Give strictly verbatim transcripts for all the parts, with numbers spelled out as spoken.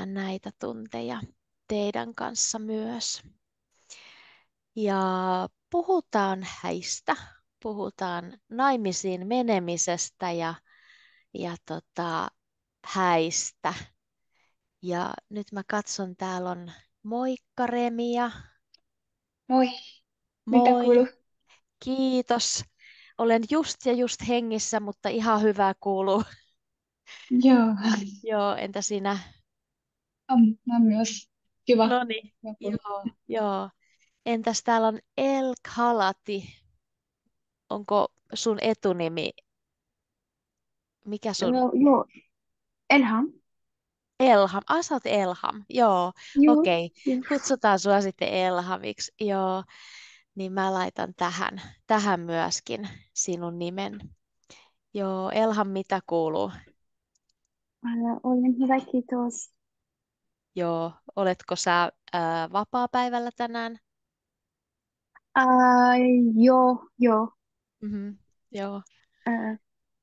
viettämään näitä tunteja teidän kanssa myös. Ja puhutaan häistä, puhutaan naimisiin menemisestä ja, ja tota, häistä. Ja nyt mä katson, täällä on moikka Remia. Moi, mitä Moi, kuuluu? kiitos. Olen just ja just hengissä, mutta ihan hyvää kuuluu. Joo, Joo, entä sinä? on, on myös kiva. No niin, Hyvä kuulla. joo, joo. Entäs täällä on El Khalati. Onko sun etunimi? Mikä sun? Joo, joo, Elham. Elham. Ah, sä oot Elham. Joo, Joo, okei. joo. Kutsutaan sua sitten Elhamiksi. Joo, niin mä laitan tähän, tähän myöskin sinun nimen. Joo, Elham, mitä kuuluu? Äh, olen hyvä, kiitos. Joo, oletko sä ää, vapaapäivällä tänään? Äh, joo, joo. Mhm, joo. Äh,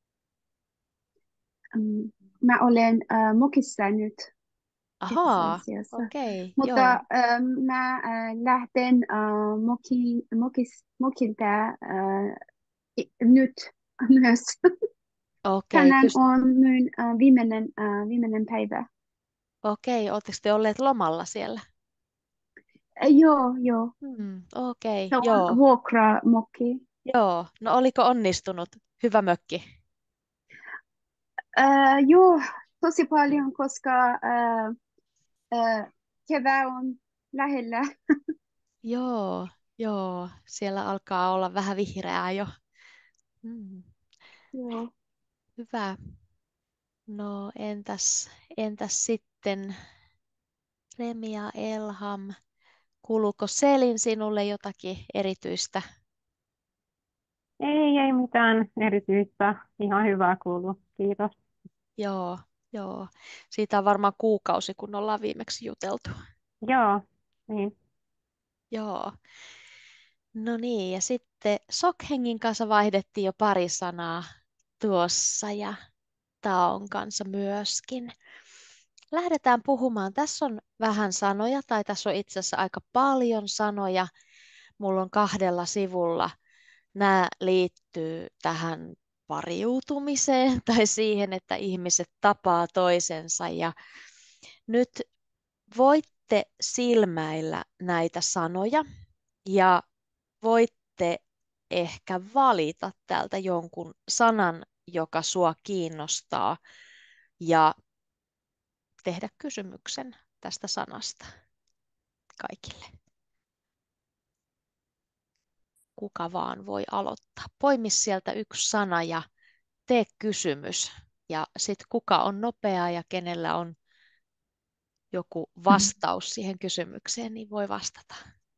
mm, mä olen äh, mokissa nyt itse Ahaa, asiassa. okei, Mutta joo. äh, mä äh, lähden äh, moki, mokis, mokilta äh, i- nyt myös. Okei, Tänään pyst- on mun äh, viimeinen, äh, viimeinen päivä. okei, ootteko te olleet lomalla siellä? Äh, joo, joo. Hmm, okei, Se on joo, vuokramokki. joo. No oliko onnistunut? Hyvä mökki. Äh, joo, tosi paljon, koska äh, äh, kevää on lähellä. Joo, joo. Siellä alkaa olla vähän vihreää jo. Hmm, Joo. hyvä. No entäs, entäs sitten Remia Elham? Kuuluuko Selin sinulle jotakin erityistä? Ei, ei mitään erityistä. Ihan hyvää kuuluu. Kiitos. Joo, joo. Siitä on varmaan kuukausi, kun ollaan viimeksi juteltu. Joo, niin. Joo. No niin, ja sitten Sokhengin kanssa vaihdettiin jo pari sanaa tuossa ja Taon kanssa myöskin. Lähdetään puhumaan. Tässä on vähän sanoja, tai tässä on itse asiassa aika paljon sanoja. Mulla on kahdella sivulla. Nämä liittyy tähän pariutumiseen tai siihen, että ihmiset tapaa toisensa. Ja nyt voitte silmäillä näitä sanoja ja voitte ehkä valita täältä jonkun sanan, joka sua kiinnostaa ja tehdä kysymyksen tästä sanasta kaikille. Kuka vaan voi aloittaa. Poimi sieltä yksi sana ja tee kysymys. Ja sitten kuka on nopea ja kenellä on joku vastaus siihen kysymykseen, niin voi vastata.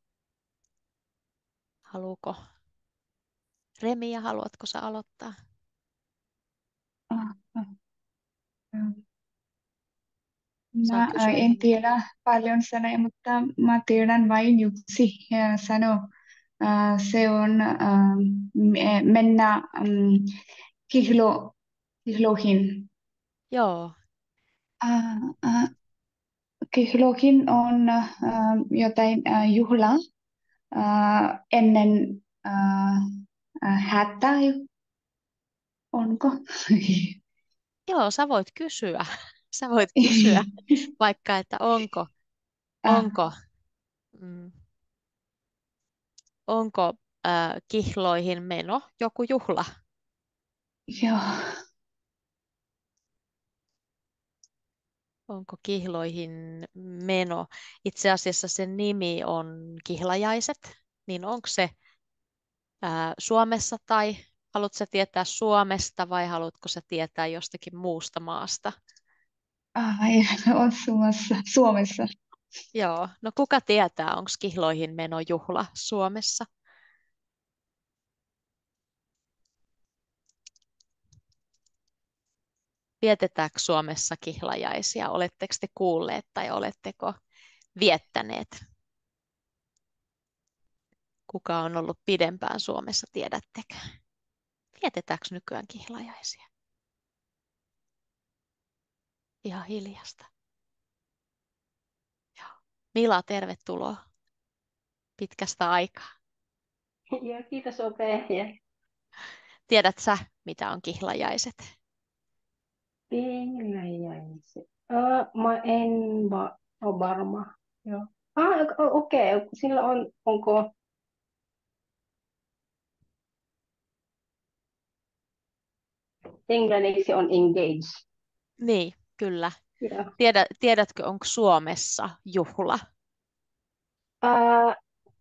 Haluuko Remi ja haluatko sä aloittaa? Ah, ah, ah. Saa Mä äh, kysyä en hengen. tiedä paljon sanoja, mutta mä tiedän vain yksi äh, sano. Äh, se on äh, me- mennä ähm, kihlo, kihloihin. Joo, Äh, äh, kihloihin on äh, jotain äh, juhla äh, ennen äh, äh, hätä, onko? joo, sä voit kysyä. Sä voit kysyä vaikka, että onko, Ah, onko, mm, onko äh, kihloihin meno joku juhla? joo. Onko kihloihin meno? Itse asiassa sen nimi on kihlajaiset, niin onko se ää, Suomessa tai haluatko sä tietää Suomesta vai haluatko sä tietää jostakin muusta maasta? Ah, ei ole Suomessa. Suomessa. Joo, no kuka tietää, onko kihloihin meno juhla Suomessa? Vietetäänkö Suomessa kihlajaisia? Oletteko te kuulleet tai oletteko viettäneet? Kuka on ollut pidempään Suomessa, tiedättekö? Vietetäänkö nykyään kihlajaisia? Ihan hiljasta. Mila, tervetuloa pitkästä aikaa. Joo, kiitos Ope. Tiedät sä, mitä on kihlajaiset? Pihlajainen. Äh, mä en va- ole varma. Joo. Ah, o- okei. Okay. Sillä on, onko englanniksi on engage. Niin, kyllä. Joo. Tiedä, tiedätkö, onko Suomessa juhla? Äh,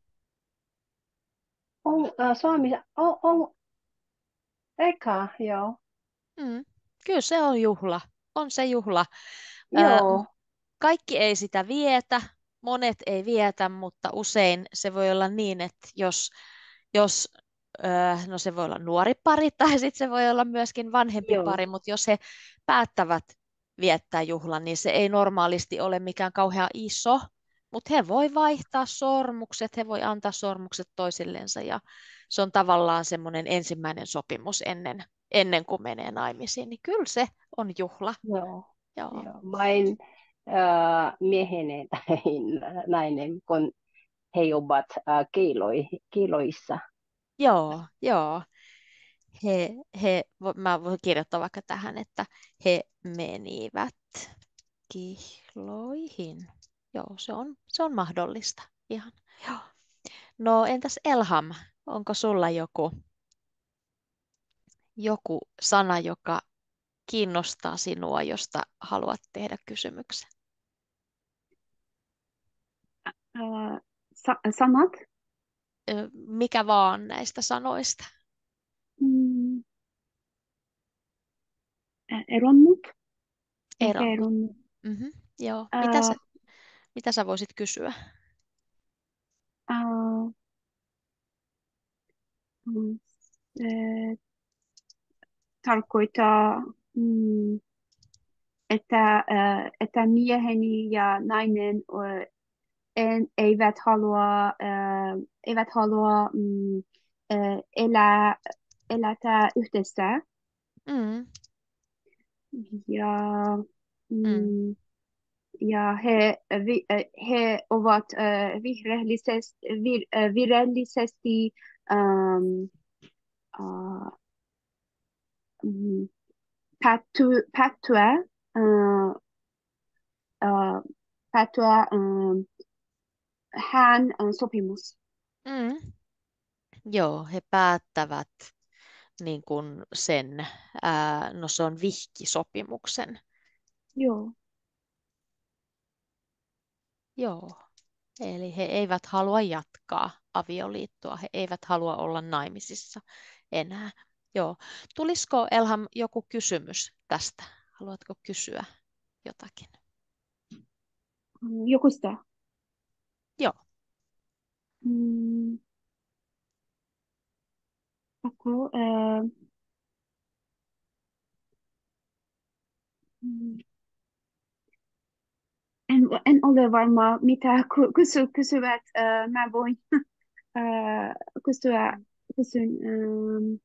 on, äh, Suomessa, on, on, eka, joo. Mm, kyllä se on juhla. On se juhla. Ö, Joo, Kaikki ei sitä vietä, monet ei vietä, mutta usein se voi olla niin, että jos, jos ö, no se voi olla nuori pari tai sitten se voi olla myöskin vanhempi joo, pari, mutta jos he päättävät viettää juhlan, niin se ei normaalisti ole mikään kauhean iso, mutta he voi vaihtaa sormukset, he voi antaa sormukset toisillensa ja se on tavallaan semmoinen ensimmäinen sopimus ennen, ennen kuin menee naimisiin, niin kyllä se on juhla. joo, Joo. joo. Vain äh, miehinen tai nainen, kun he ovat äh, kiiloi, kiiloissa. Joo, joo. He, he, vo- mä voin kirjoittaa vaikka tähän, että he menivät kihloihin. Joo, se on, se on mahdollista. Ihan. Joo. No entäs Elham, onko sulla joku, joku sana, joka kiinnostaa sinua, josta haluat tehdä kysymyksen? Äh, sa- sanat. Ö, Mikä vaan näistä sanoista? Mm, äh, eronnut. Ehkä Eronnut. eronnut. Mhm, joo. Mitä Äh, sä, mitä sä voisit kysyä? äh, mm, se tarkoittaa, mm, että, äh, että mieheni ja nainen äh, en, eivät halua, äh, eivät halua mm, äh, elää, elätä yhdessä. Mm, Ja, mm, mm, ja he, vi, äh, he ovat äh, virheellisesti, vir, äh, virheellisesti ähm, äh, mm, päätty, päättyä, äh, äh, päättyä äh, hän äh, sopimus. mm. Joo, he päättävät niin kuin sen, ää, no se on vihkisopimuksen. Joo. Joo, eli he eivät halua jatkaa avioliittoa, he eivät halua olla naimisissa enää. Joo, tulisiko Elham joku kysymys tästä? Haluatko kysyä jotakin? Mm, joku sitä. Joo, Mm, Aku, äh, mm, en, en ole varma, mitä ky- kysy, kysyvät. Äh, mä voin äh, kysyä, kysyn. Ähm,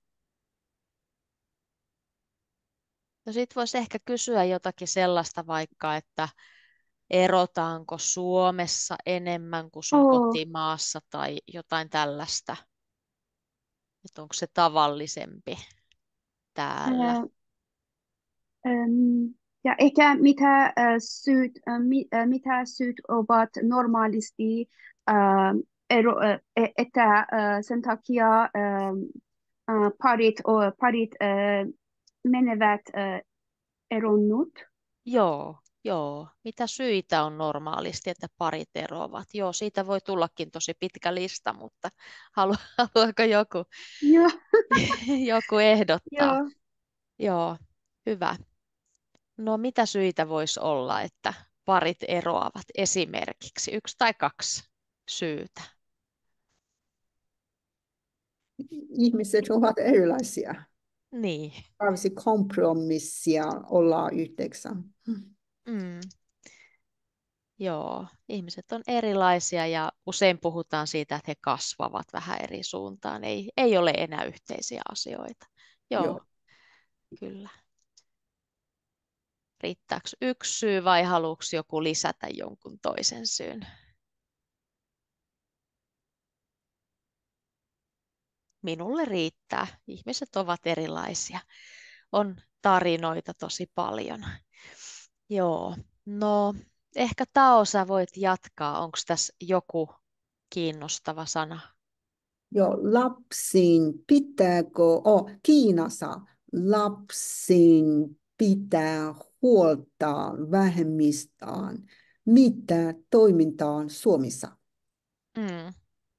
no sit voisi ehkä kysyä jotakin sellaista vaikka, että erotaanko Suomessa enemmän kuin sun oh, kotimaassa tai jotain tällaista, että onko se tavallisempi täällä. äh, ähm, ja ehkä mitä, äh, syyt, äh, mi, äh, mitä syyt ovat normaalisti, äh, ero, äh, e- että äh, sen takia äh, äh, parit, o, parit äh, menevät äh, eronnut. Joo, joo. Mitä syitä on normaalisti, että parit eroavat? Joo, siitä voi tullakin tosi pitkä lista, mutta halu, haluaako joku, Joo, joku ehdottaa? joo. Joo, hyvä. No mitä syitä voisi olla, että parit eroavat esimerkiksi? Yksi tai kaksi syytä. Ihmiset ovat erilaisia. Niin. Tarvitsisi kompromissia olla yhdessä. Mm. Joo, ihmiset on erilaisia ja usein puhutaan siitä, että he kasvavat vähän eri suuntaan. Ei, ei ole enää yhteisiä asioita. Joo, Joo. kyllä. Riittääkö yksi syy vai haluatko joku lisätä jonkun toisen syyn? minulle riittää. Ihmiset ovat erilaisia. On tarinoita tosi paljon. Joo, no ehkä Tao, sä voit jatkaa. Onko tässä joku kiinnostava sana? Joo, lapsiin pitääkö, oh, Kiinassa lapsiin pitää huolta vähemmistään. Mitä toimintaa on Suomessa? Mm,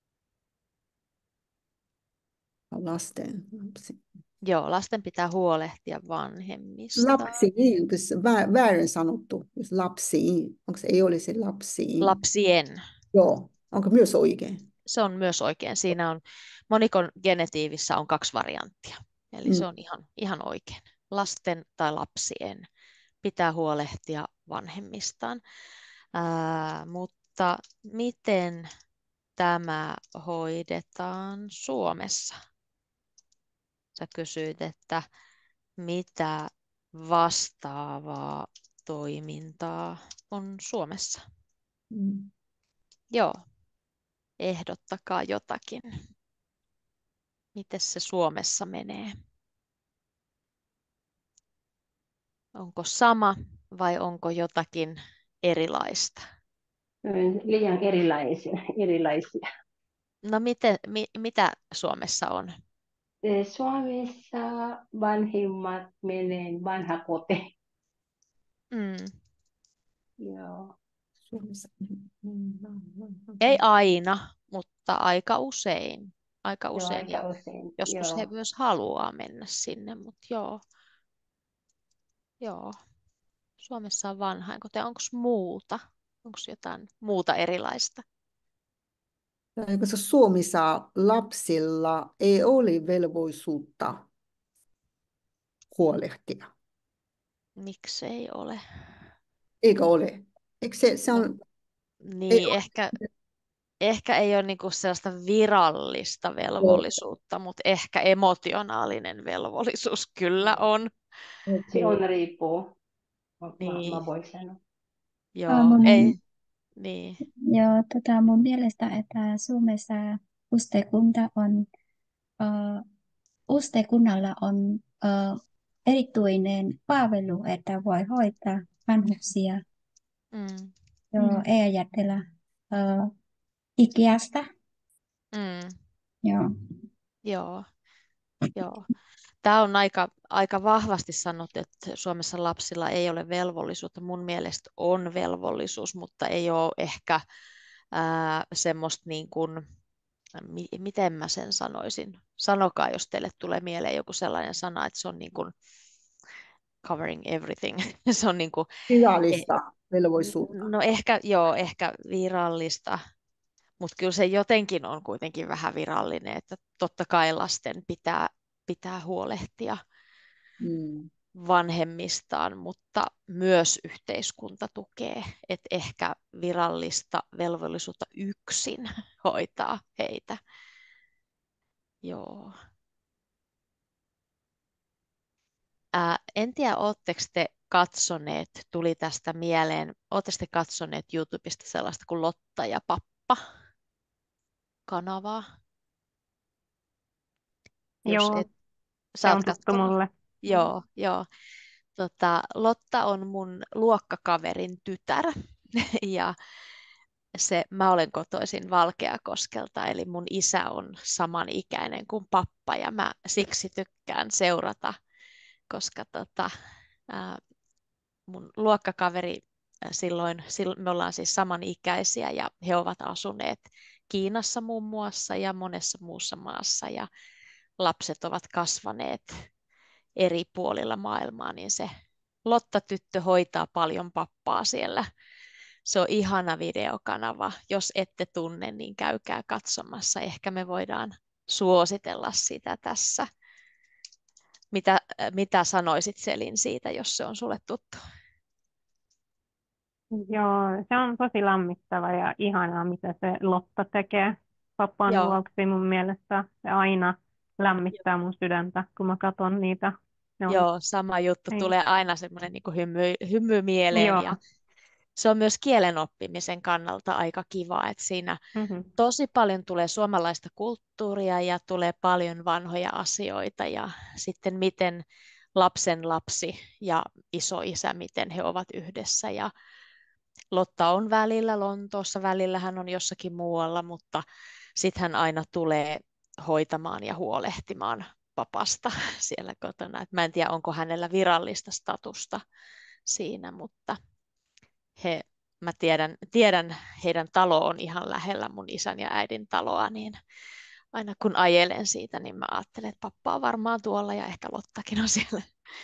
Lasten, lapsi. joo, lasten pitää huolehtia vanhemmista. Lapsiin, onko se vä- väärin sanottu? Jos lapsiin, onko se ei olisi lapsiin? Lapsien. Joo, onko myös oikein? Se on myös oikein. Siinä on monikon genetiivissä on kaksi varianttia. Eli Mm. se on ihan, ihan oikein. Lasten tai lapsien pitää huolehtia vanhemmistaan. Ää, mutta miten tämä hoidetaan Suomessa? Sä kysyit, että mitä vastaavaa toimintaa on Suomessa? Mm. Joo, ehdottakaa jotakin. Miten se Suomessa menee? Onko sama vai onko jotakin erilaista? Liian erilaisia. erilaisia. No miten, mi, mitä Suomessa on? Suomessa vanhimmat menee vanhakotiin. Mm. Joo. Suomessa. Ei aina, mutta aika usein. Aika Joo, usein ja aika usein. joskus he Joo. myös haluaa mennä sinne, mutta joo, joo. Suomessa on vanhainkoti. Onko muuta? Onko jotain muuta erilaista? Koska Suomessa lapsilla ei ole velvollisuutta huolehtia. Miksi ei ole? Eikö ole? Eikö se, se No, on, ei niin, ole. ehkä, ehkä ei ole niinku sellaista virallista velvollisuutta, mutta ehkä emotionaalinen velvollisuus kyllä on. Se on riippuu. Mä, Niin, mä voin sanoa. joo, mun, ei, niin. joo, tota, mun mielestä, että Suomessa yhteiskunta on, uh, yhteiskunnalla on uh, erityinen palvelu, että voi hoitaa vanhuksia. Mm, Joo, Mm. ei ajatella uh, ikiästä. mm, Joo. joo, joo. Tämä on aika, aika vahvasti sanottu, että Suomessa lapsilla ei ole velvollisuutta. Mun mielestä on velvollisuus, mutta ei ole ehkä ää, semmoista niin kuin, mi- miten mä sen sanoisin. Sanokaa, jos teille tulee mieleen joku sellainen sana, että se on niin kuin covering everything. Se on niin kuin, eh, Virallista velvollisuutta. no ehkä, joo, ehkä virallista, mutta kyllä se jotenkin on kuitenkin vähän virallinen, että totta kai lasten pitää, pitää huolehtia Mm. vanhemmistaan, mutta myös yhteiskunta tukee, että ehkä virallista velvollisuutta yksin hoitaa heitä. Joo. Ää, en tiedä, ootteko te katsoneet, tuli tästä mieleen, ootteko te katsoneet YouTubesta sellaista kuin Lotta ja Pappa kanavaa? Jos Joo, et, sä se oot on tuttu katsonut. mulle. Joo, joo. Tota, Lotta on mun luokkakaverin tytär ja se, mä olen kotoisin Valkeakoskelta, eli mun isä on samanikäinen kuin pappa ja mä siksi tykkään seurata, koska tota, ää, mun luokkakaveri ää, silloin, silloin, me ollaan siis samanikäisiä ja he ovat asuneet Kiinassa muun muassa ja monessa muussa maassa ja lapset ovat kasvaneet eri puolilla maailmaa, niin se Lotta-tyttö hoitaa paljon pappaa siellä. Se on ihana videokanava. Jos ette tunne, niin käykää katsomassa. Ehkä me voidaan suositella sitä tässä. Mitä, mitä sanoisit Selin siitä, jos se on sulle tuttu? Joo, se on tosi lämmittävä ja ihanaa, mitä se Lotta tekee papan Joo, vuoksi mun mielestä. Se aina lämmittää mun sydäntä, kun mä katson niitä. Ne on, joo, sama juttu. ei, Tulee aina semmoinen niin hymy, hymy mieleen joo, ja se on myös kielen oppimisen kannalta aika kiva, että siinä Mhm. tosi paljon tulee suomalaista kulttuuria ja tulee paljon vanhoja asioita ja sitten miten lapsen lapsi ja isoisä, miten he ovat yhdessä ja Lotta on välillä Lontoossa, välillä hän on jossakin muualla, mutta sitten hän aina tulee hoitamaan ja huolehtimaan papasta siellä kotona. Et mä en tiedä, onko hänellä virallista statusta siinä, mutta he, mä tiedän, tiedän, heidän talo on ihan lähellä mun isän ja äidin taloa, niin aina kun ajelen siitä, niin mä ajattelen, että pappa on varmaan tuolla ja ehkä Lottakin on siellä.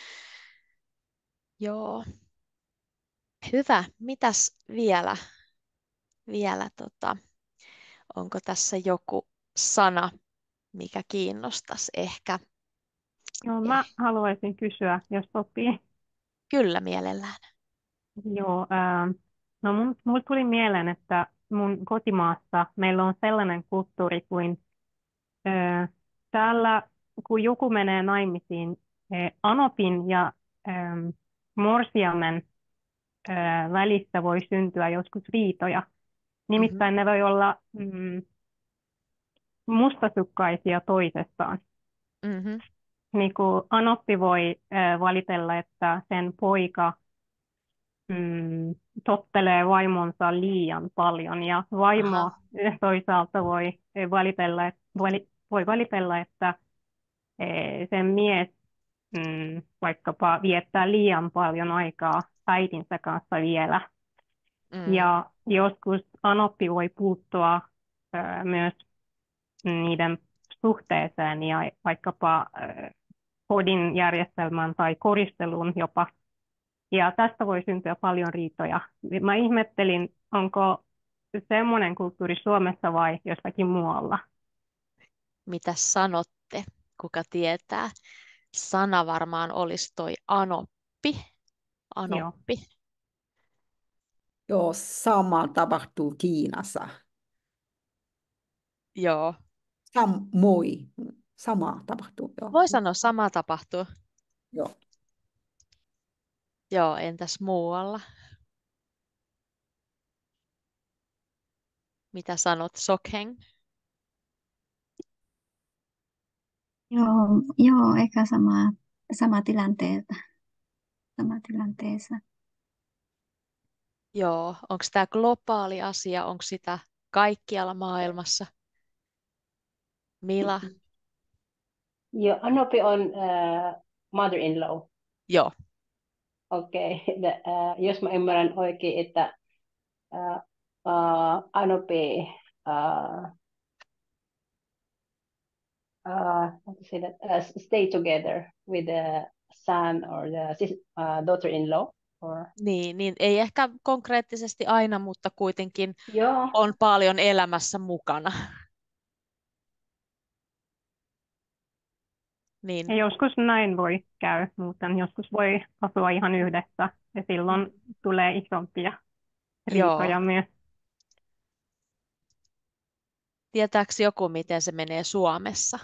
Joo. Hyvä. Mitäs vielä? vielä tota, onko tässä joku sana, mikä kiinnostaisi ehkä? Joo, mä Eh, haluaisin kysyä, jos sopii. kyllä mielellään. Joo, ää, no mun, mulle tuli mieleen, että mun kotimaassa meillä on sellainen kulttuuri kuin ää, täällä, kun joku menee naimisiin, ää, anopin ja ää, morsiamen ää, välissä voi syntyä joskus riitoja. Mhm, Nimittäin ne voi olla mm, mustasukkaisia toisestaan. mhm, Niin kuin anoppi voi ää, valitella, että sen poika mm, tottelee vaimonsa liian paljon ja vaimo aha, toisaalta voi valitella, et- vali- voi valitella, että eh, sen mies mm, vaikkapa viettää liian paljon aikaa äitinsä kanssa vielä. mm, Ja joskus anoppi voi puuttua ö, myös niiden suhteeseen ja vaikkapa ö, kodin järjestelmään tai koristeluun jopa. Ja tästä voi syntyä paljon riitoja. Mä ihmettelin, onko semmoinen kulttuuri Suomessa vai jossakin muualla. mitä sanotte? Kuka tietää? Sana varmaan olisi toi anoppi. Joo. Anoppi. Joo, sama tapahtuu Kiinassa. Joo. Samoin. Sama tapahtuu, joo. Voi sanoa, sama tapahtuu. Joo. Joo, entäs muualla? Mitä sanot, Sokheng? Joo, joo, ehkä sama, sama tilanteessa. Sama tilanteessa. Joo, onko tämä globaali asia? Onko sitä kaikkialla maailmassa? Mila? Joo, Anopi on uh, mother-in-law. Joo. Okei, okay. uh, jos mä ymmärrän oikein, että uh, uh, Anopi uh, uh, how to say that, uh, stay together with the son or the sis- uh, daughter-in-law. Or... Niin, niin ei ehkä konkreettisesti aina, mutta kuitenkin Joo, on paljon elämässä mukana. Niin, Ja joskus näin voi käydä, mutta joskus voi asua ihan yhdessä ja silloin tulee isompia joo. riitoja myös. Tietääkö joku, miten se menee Suomessa?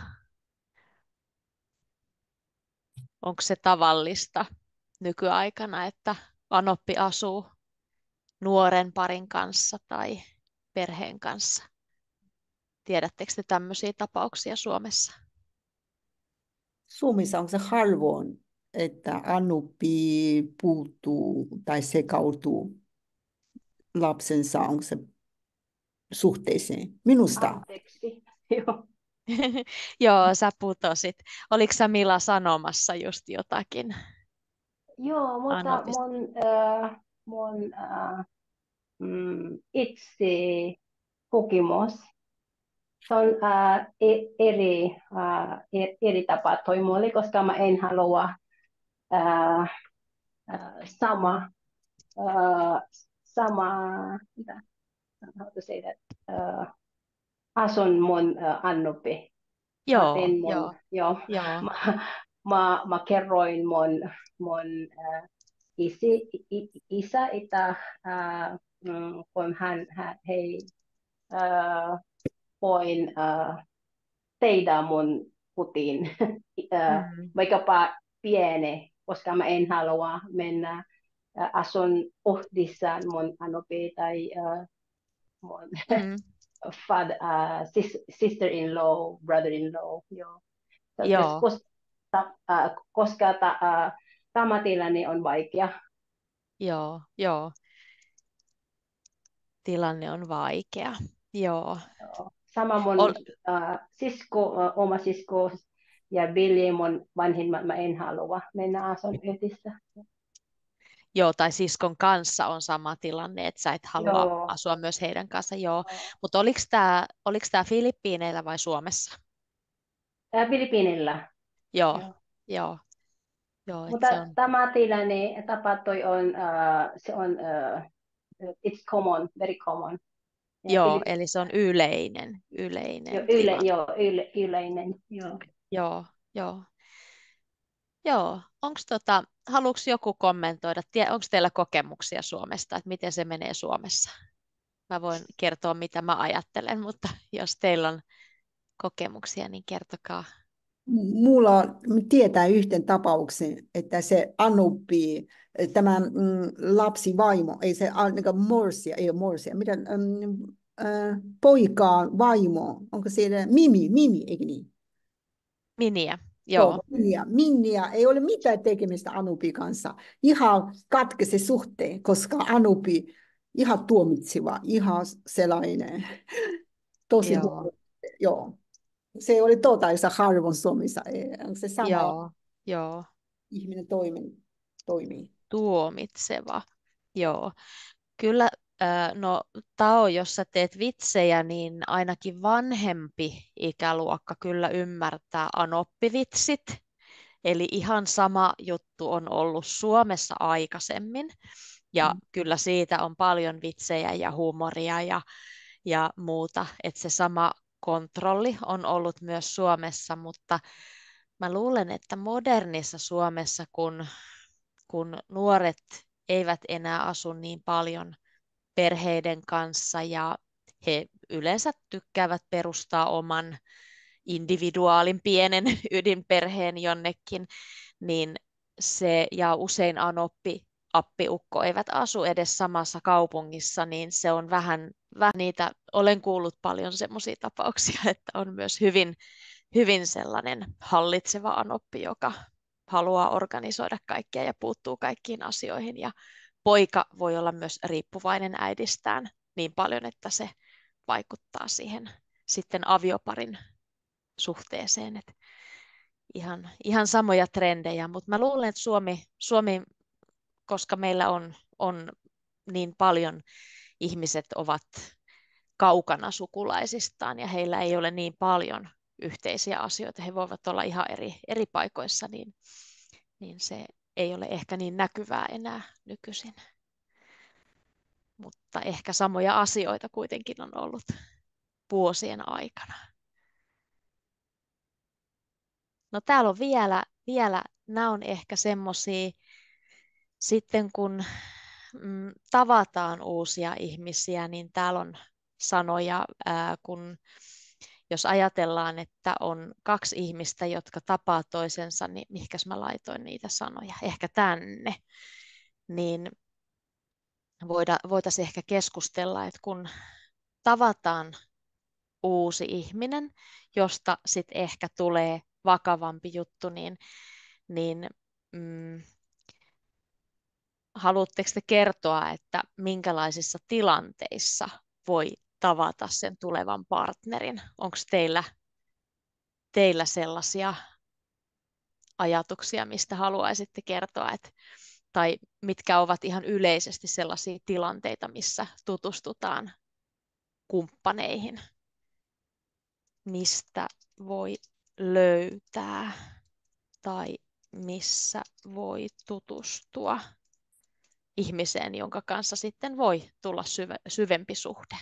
Onko se tavallista nykyaikana, että anoppi asuu nuoren parin kanssa tai perheen kanssa? Tiedättekö te tämmöisiä tapauksia Suomessa? Suomessa on se harvoin, että anoppi puuttuu tai sekautuu lapsensa on se suhteeseen. Minusta. anteeksi. Joo. Joo, sä putosit. Oliko sä Mila sanomassa just jotakin Joo, mutta anopista? mun, äh, mun äh, mm, itse kokemus, se on äh, e- eri, äh, e- eri tapa toimia, koska mä en halua äh, äh, sama, äh, sama, mitä, how to say that, äh, asun mun äh, annopi. Mä Joo, teen mun, joo, joo, joo. mä, mä, mä kerroin mun, mun äh, isi, i, isä, että äh, mm, kun hän, hän hei, äh, voin äh, tehdä mun putin, äh, Mm. vaikkapa pieni, koska mä en halua mennä äh, asun uhdissaan mun anopi tai äh, mun Mm, father, äh, sis, sister-in-law, brother-in-law. Joo. joo, Joskus, ta, äh, koska ta, äh, tämä tilanne on vaikea. joo, joo. Tilanne on vaikea. Joo. Joo. Sama mun Ol, äh, sisko, äh, oma sisko ja Billy, mun vanhimmat, mä en halua mennä asun yhdessä. joo, tai siskon kanssa on sama tilanne, että sä et halua Joo. asua myös heidän kanssa. Joo. Joo. Mutta oliko tämä oliko tää Filippiineillä vai Suomessa? Äh, Filippiinillä. Joo, Joo. joo, joo, että Mutta se on, tämä tilanne tapahtui on, äh, se on, äh, it's common, very common. Ja joo, Filip, eli se on yleinen, jo, yleinen yle, tilanne. jo, yle, yleinen. Joo. Joo, joo. Joo, onko tota, haluatko joku kommentoida, onko teillä kokemuksia Suomesta, että miten se menee Suomessa? Mä voin kertoa, mitä mä ajattelen, mutta jos teillä on kokemuksia, niin kertokaa. Mulla on, tietää yhden tapauksen, että se Anuppi, tämä mm, lapsivaimo, ei se a- niin kuin morsia, ei ole morsia, mitä, mm, äh, poikaan vaimo, onko siellä Mimi, Mimi, eikö niin? Miniä, Joo, joo, Minnia. Minnia ei ole mitään tekemistä Anupi kanssa. Ihan katkesi suhteen, koska Anupi ihan tuomitsiva, ihan sellainen, tosi joo, huono. Joo. Se oli totaisa harvoin Suomessa. Ei- Onko se sama joo, joo, ihminen toimii? toimii? tuomitseva, joo. Kyllä, äh, no Tao, jos sä teet vitsejä, niin ainakin vanhempi ikäluokka kyllä ymmärtää anoppivitsit. Eli ihan sama juttu on ollut Suomessa aikaisemmin. Ja Mm. kyllä siitä on paljon vitsejä ja huumoria ja, ja muuta. Että se sama kontrolli on ollut myös Suomessa, mutta mä luulen, että modernissa Suomessa, kun, kun nuoret eivät enää asu niin paljon perheiden kanssa ja he yleensä tykkäävät perustaa oman individuaalin pienen ydinperheen jonnekin, niin se, ja usein anoppi, appiukko eivät asu edes samassa kaupungissa, niin se on vähän, vähän niitä, olen kuullut paljon semmoisia tapauksia, että on myös hyvin, hyvin sellainen hallitseva anoppi, joka haluaa organisoida kaikkea ja puuttuu kaikkiin asioihin, ja poika voi olla myös riippuvainen äidistään niin paljon, että se vaikuttaa siihen sitten avioparin suhteeseen. Et ihan, ihan samoja trendejä, mutta mä luulen, että Suomi, Suomi koska meillä on, on niin paljon ihmiset ovat kaukana sukulaisistaan ja heillä ei ole niin paljon yhteisiä asioita, he voivat olla ihan eri, eri paikoissa, niin, niin se ei ole ehkä niin näkyvää enää nykyisin. Mutta ehkä samoja asioita kuitenkin on ollut vuosien aikana. No täällä on vielä, vielä nämä on ehkä semmoisia, sitten kun mm, tavataan uusia ihmisiä, niin täällä on sanoja, ää, kun jos ajatellaan, että on kaksi ihmistä, jotka tapaa toisensa, niin mihinkäs mä laitoin niitä sanoja, ehkä tänne, niin voida, voitaisiin ehkä keskustella, että kun tavataan uusi ihminen, josta sitten ehkä tulee vakavampi juttu, niin, niin mm, haluatteko te kertoa, että minkälaisissa tilanteissa voi tavata sen tulevan partnerin? Onko teillä, teillä sellaisia ajatuksia, mistä haluaisitte kertoa, että, tai mitkä ovat ihan yleisesti sellaisia tilanteita, missä tutustutaan kumppaneihin? Mistä voi löytää tai missä voi tutustua ihmiseen, jonka kanssa sitten voi tulla syve, syvempi suhde?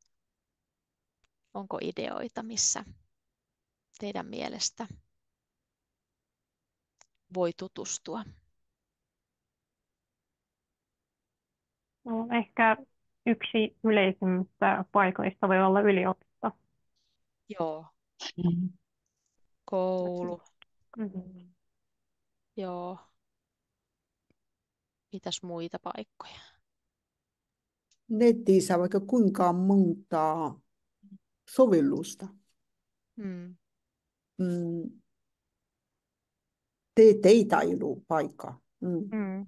Onko ideoita, missä teidän mielestä voi tutustua? No, ehkä yksi yleisimmistä paikoista voi olla yliopisto. Joo, Mm. koulu, Mhm. joo, Mitäs muita paikkoja? Nettiin saa vaikka kuinka monta sovellusta. Mm. Mm. Te, teitailupaikka. Mm. Mm.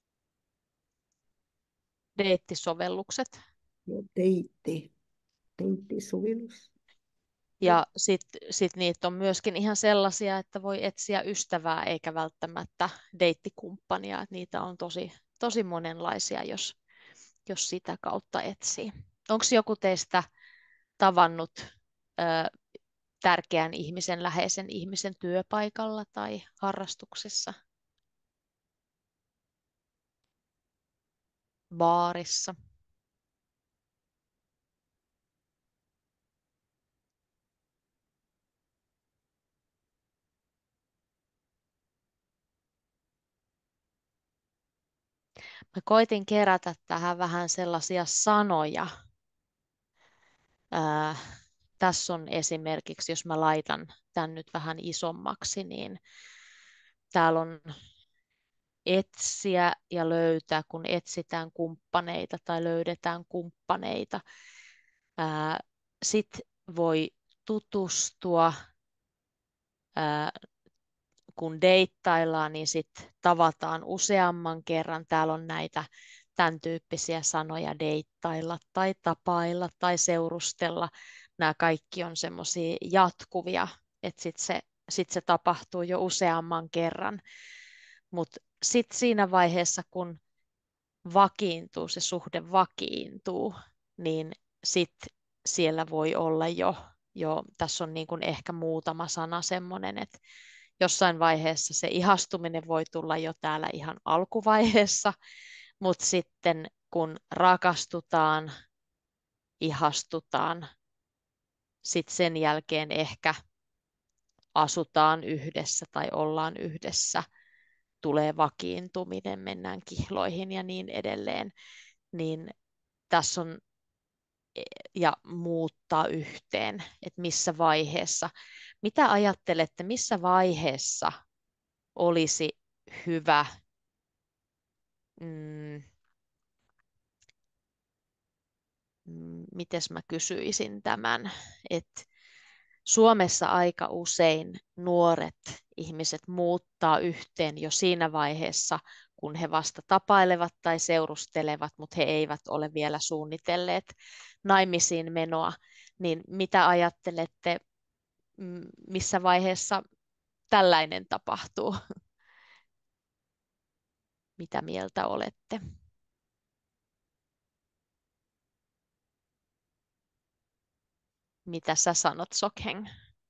Deettisovellukset. Joo, teitte. Teitte-sovellus. Ja sitten sit niitä on myöskin ihan sellaisia, että voi etsiä ystävää eikä välttämättä deittikumppania. Et niitä on tosi, tosi monenlaisia, jos, jos sitä kautta etsii. Onko joku teistä tavannut ö, tärkeän ihmisen, läheisen ihmisen työpaikalla tai harrastuksessa, baarissa? Mä koitin kerätä tähän vähän sellaisia sanoja. Ää, tässä on esimerkiksi, jos mä laitan tämän nyt vähän isommaksi, niin täällä on etsiä ja löytää, kun etsitään kumppaneita tai löydetään kumppaneita. Sitten voi tutustua, ää, kun deittaillaan, niin sitten tavataan useamman kerran. Täällä on näitä tämän tyyppisiä sanoja: deittailla tai tapailla tai seurustella. Nämä kaikki on semmoisia jatkuvia, että sitten se, sit se tapahtuu jo useamman kerran. Mutta sitten siinä vaiheessa, kun vakiintuu, se suhde vakiintuu, niin sitten siellä voi olla jo, jo tässä on niin kuin ehkä muutama sana semmoinen, että jossain vaiheessa se ihastuminen voi tulla jo täällä ihan alkuvaiheessa, mutta sitten kun rakastutaan, ihastutaan, sitten sen jälkeen ehkä asutaan yhdessä tai ollaan yhdessä, tulee vakiintuminen, mennään kihloihin ja niin edelleen, niin tässä on ja muuttaa yhteen, että missä vaiheessa. Mitä ajattelette, missä vaiheessa olisi hyvä mm, miten mä kysyisin tämän, että Suomessa aika usein nuoret ihmiset muuttaa yhteen jo siinä vaiheessa, kun he vasta tapailevat tai seurustelevat, mutta he eivät ole vielä suunnitelleet naimisiin menoa. Niin mitä ajattelette, missä vaiheessa tällainen tapahtuu? Mitä mieltä olette? Mitä sä sanot, Sokheng?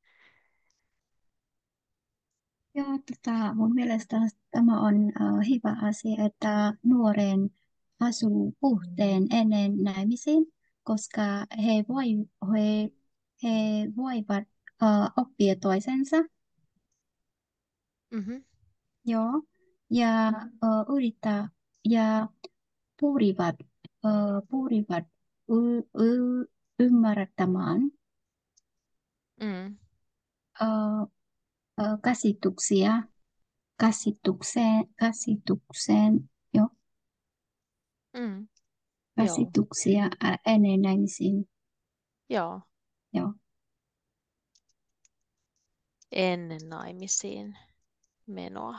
Joo, tota, mun mielestä tämä on äh, hyvä asia, että nuoren asuu yhteen ennen naimisiin, koska he, voi, he, he voivat äh, oppia toisensa. Mm-hmm. Joo, ja äh, yrittää ja purivat, äh, purivat y, y, ymmärtämään Mm. äh, äh, käsityksiä, käsitykseen, käsitykseen, jo, Mm. Joo, käsityksiä äh, ennen naimisiin. joo. Joo. Ennen naimisiin menoa.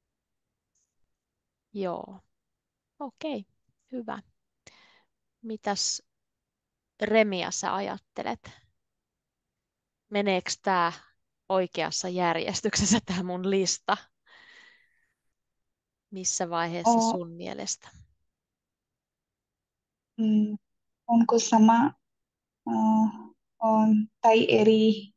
Joo, okei, hyvä. Mitäs Remia sä ajattelet? Meneekö tämä oikeassa järjestyksessä tämä mun lista? Missä vaiheessa O, sun mielestä? mm, onko sama uh, on, tai eri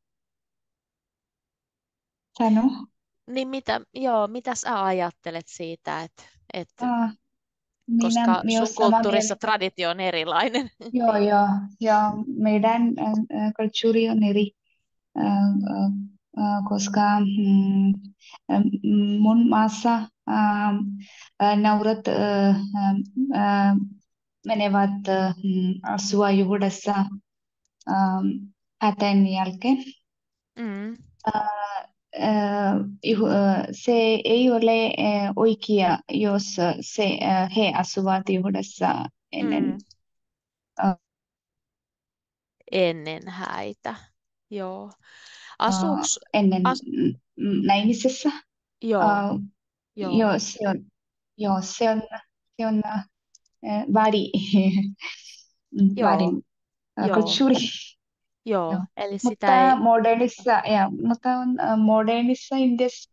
sano? Niin mitä, joo, mitä sä ajattelet siitä, että, että Uh, minä koska sun myös sama kulttuurissa mieltä. traditio on erilainen. Joo, joo, joo. Meidän uh, kulttuuri on eri, uh, uh, uh, koska mm, um, mun maassa uh, uh, naurat uh, uh, menevät uh, asua yhdessä um, häten jälkeen. Mm. Uh, äh, ihu- äh, se ei ole äh, oikea, jos äh, se, äh, he asuvat yhdessä ennen Mm, äh, ennen häitä. Joo. Asuuks, ennen as, mm, naimisessa. joo, Äh, joo, joo, se on, joo, se on, se on äh, väärin, mm, joo, väärin äh, joo, kulttuuri. joo. Joo. Eli sitä Mutta ei, modernissa, ja, mutta on äh, modernissa Indiassa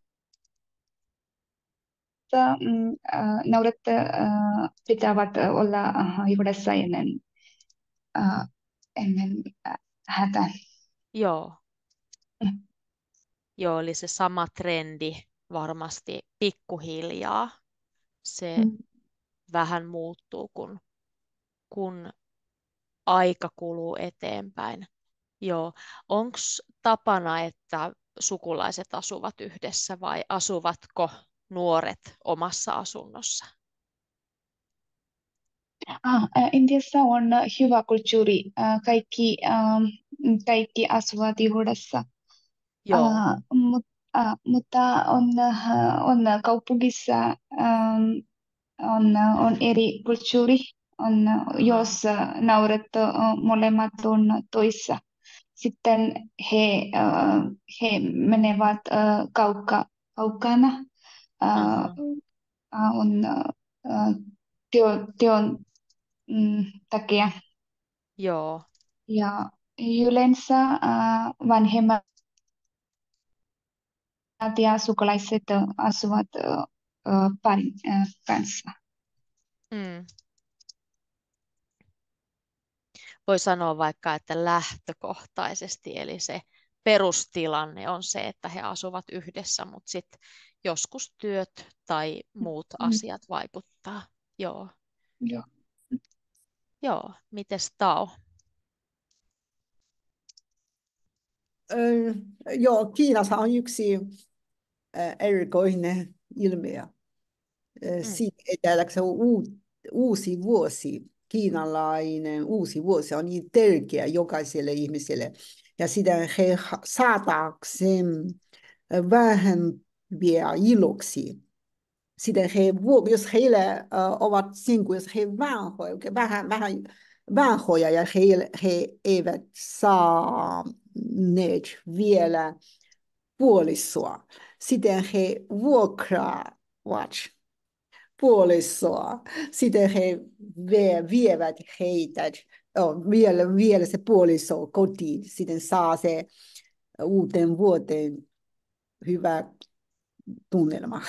mm, äh, nauret äh, pitävät olla äh, yhdessä ennen, äh, ennen äh, hätä. joo, Mm. joo, eli se sama trendi varmasti pikkuhiljaa. Se Mm. vähän muuttuu, kun, kun aika kuluu eteenpäin. Joo. Onko tapana, että sukulaiset asuvat yhdessä vai asuvatko nuoret omassa asunnossa? Ah, äh, Intiassa on äh, hyvä kulttuuri. Äh, kaikki, ähm, kaikki asuvat yhdessä. Joo. Äh, mut, äh, mutta on, äh, on kaupungissa ähm, on, on eri kulttuuri. On, Aha. jos äh, nauret äh, molemmat on toissa. Sitten he, äh, he menevät äh, kauka, kaukana. Äh, Aha. äh, on äh, työ, työn mm, takia. Joo. Ja yleensä äh, vanhemmat ja sukulaiset äh, asuvat äh, äh, parin äh, kanssa. Mm. Voi sanoa vaikka, että lähtökohtaisesti, eli se perustilanne on se, että he asuvat yhdessä, mutta sitten joskus työt tai muut Mm, asiat vaikuttaa. Joo. joo. Joo. Mites Tao? Ö, joo, Kiinassa on yksi ö, erikoinen ilmiö. Ö, Mm. Siitä etelläksi se on uu- uusi vuosi. Kiinalainen uusi vuosi on niin tärkeä jokaiselle ihmiselle. Ja sitä he ha- saatakseen vähän vielä iloksi. Sitten he, vuo- jos heille äh, ovat sinku, jos he vanhoja, oikein vähän, vähän vanhoja ja he, he eivät saaneet vielä puolisoa. Sitten he vuokraavat puolisoa. Sitten he vie, vievät heitä, oh, vielä, vielä se puoliso kotiin. Sitten saa se uuteen vuoteen hyvä tunnelma.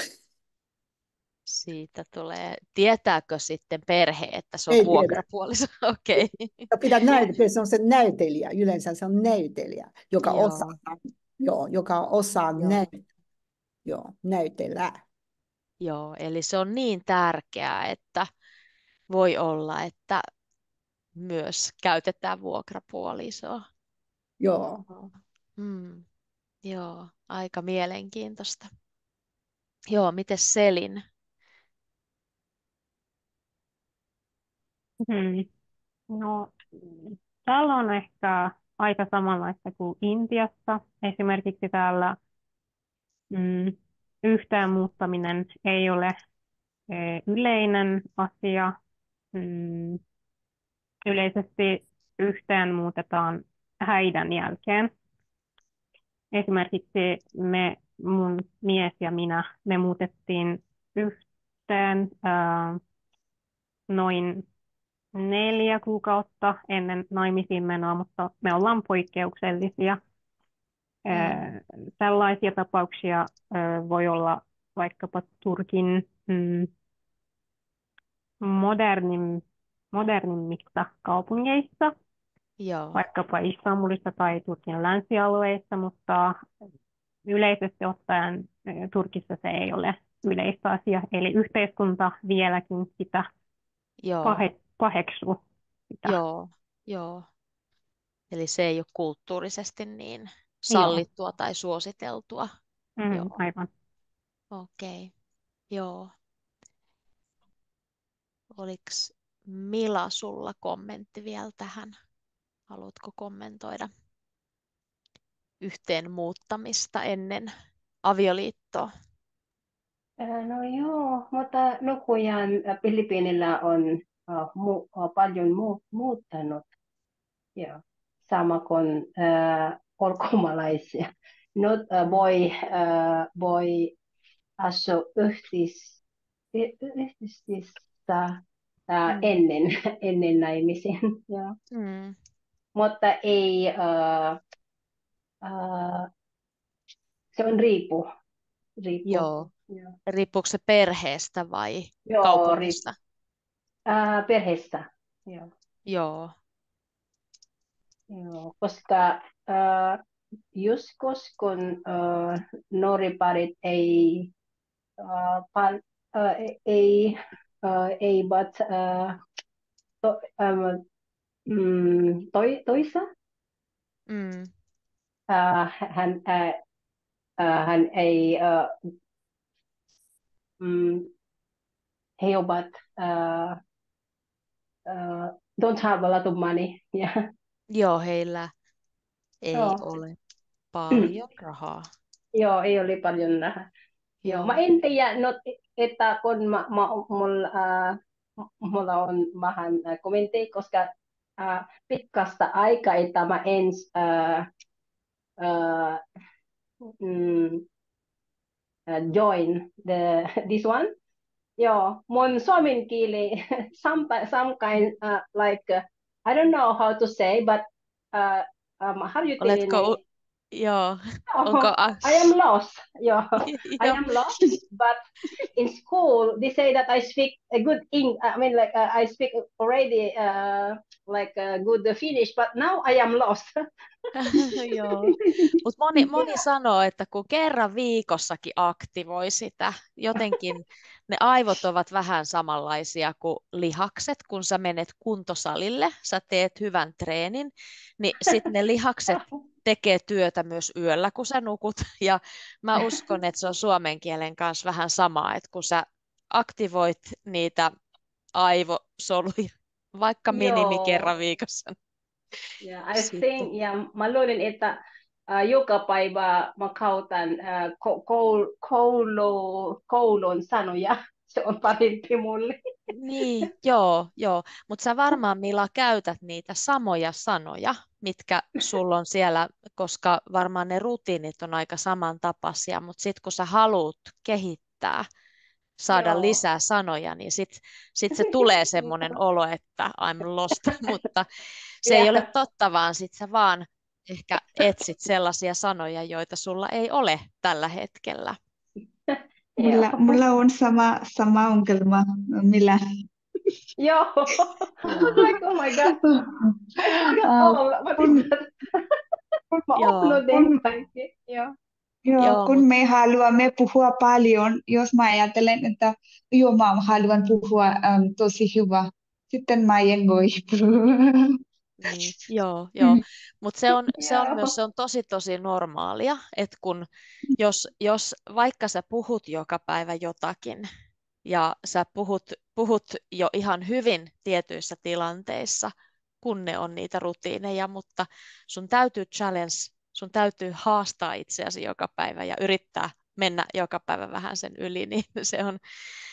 Siitä tulee, tietääkö sitten perhe, että se on Ei tiedä. vuokrapuoliso? Okei. Ja pitää näytellä, se on se näytelijä, yleensä se on näytelijä, joka osaa, Joo, joo, joka osaa näy, joo, joo, näytellä. joo. Eli se on niin tärkeää, että voi olla, että myös käytetään vuokrapuolisoa. Joo. Joo. Mm, joo, aika mielenkiintoista. Joo, miten Selin? Hmm. No, täällä on ehkä aika samanlaista kuin Intiassa. Esimerkiksi täällä mm, yhteen muuttaminen ei ole eh, yleinen asia. Mm, yleisesti yhteen muutetaan häidän jälkeen. Esimerkiksi me, mun mies ja minä, me muutettiin yhteen ää, noin neljä kuukautta ennen naimisiin menoa, mutta me ollaan poikkeuksellisia. Mm, Ää, Tällaisia tapauksia ää, voi olla vaikkapa Turkin mm, modernin, modernimmissa kaupungeissa, joo, vaikkapa Istanbulissa tai Turkin länsialueissa, mutta yleisesti ottaen eh, Turkissa se ei ole yleistä asia. Eli yhteiskunta vieläkin sitä joo, pahe, paheksuu sitä. joo, joo. Eli se ei ole kulttuurisesti niin Joo, sallittua tai suositeltua. mm, Joo, aivan. okei, joo. Oliko Mila sulla kommentti vielä tähän? Haluatko kommentoida yhteen muuttamista ennen avioliittoa? Ää, No joo, mutta nykyään ää, Filippiinillä on ää, mu, ää, paljon mu, muuttanut. Joo. Sama kuin ää, ulkomaalaisia. Nyt ää, Mm. voi, ää, voi asua yhdis, y- yhdististä ää, Mm. ennen, ennen naimisiin. Joo. Mm. Mutta ei, ää, ää, se on riippu. riippu. Joo. Joo, Riippuuko se perheestä vai Joo, riippu. kaupungista? Ää, perheessä. Joo. Joo. Joo, koska äh, joskus kun äh, nuoriparit ei, äh, pal, äh, ei, äh, eivät äh, to, ähm, mm, toi, toisa, Mm. äh, hän, äh, äh, hän ei, äh, mm, he ovat, äh, äh, don't have a lot of money. Yeah. Joo, heillä ei Joo. ole paljon rahaa. Joo, ei ole paljon rahaa. Joo, mä Joo. en tiedä, no, että kun mä, mä, mulla, äh, mulla on vähän äh, kommentti, koska äh, pitkästä aikaa, että mä ens äh, äh, mm, äh, join the, this one. Joo, mun suomen kieli, some, some kind, uh, like, uh, I don't know how to say, but uh, um, how do you tell in Oletko, u- joo, onko, Oh, a- I am lost. Yeah, I joo, am lost. But in school, they say that I speak a good Eng. I mean, like uh, I speak already uh, like a good Finnish. But now I am lost. joo. Mut moni, moni sanoo, että kun kerran viikossakin aktivoi sitä, jotenkin ne aivot ovat vähän samanlaisia kuin lihakset. Kun sä menet kuntosalille, sä teet hyvän treenin, niin sitten ne lihakset tekee työtä myös yöllä, kun sä nukut. Ja mä uskon, että se on suomen kielen kanssa vähän samaa, että kun sä aktivoit niitä aivosoluja, vaikka minimi Joo. kerran viikossa, Yeah, I sitten. think yeah, mä luulen, että uh, joka päivä mä kautan uh, ko- koul- koulu, koulun sanoja. Se on parempi mulle. Niin, joo, joo. Mutta sä varmaan Mila käytät niitä samoja sanoja, mitkä sulla on siellä, koska varmaan ne rutiinit on aika samantapaisia, mutta sitten kun sä haluat kehittää, saada Joo. lisää sanoja, niin sitten sit se tulee semmoinen olo, että I'm lost, mutta se ei ole Yeah. totta, vaan sitten sä vaan ehkä etsit sellaisia sanoja, joita sulla ei ole tällä hetkellä. Mulla, Joo. mulla on sama, sama ongelma, Millä. Joo. I was like, oh my god, I forgot Ah, all. What kun, is that? Mä Joo, uploadin kun, kaikki. Joo. joo, joo, kun mut, me haluamme puhua paljon, jos mä ajattelen, että joo, mä haluan puhua ähm, tosi hyvä, sitten mä en voi puhua. niin, joo, joo. Mutta se on, se on myös se Joo. on tosi tosi normaalia, että kun jos, jos vaikka sä puhut joka päivä jotakin ja sä puhut, puhut jo ihan hyvin tietyissä tilanteissa, kun ne on niitä rutiineja, mutta sun täytyy challenge, sun täytyy haastaa itseäsi joka päivä ja yrittää mennä joka päivä vähän sen yli, niin se on,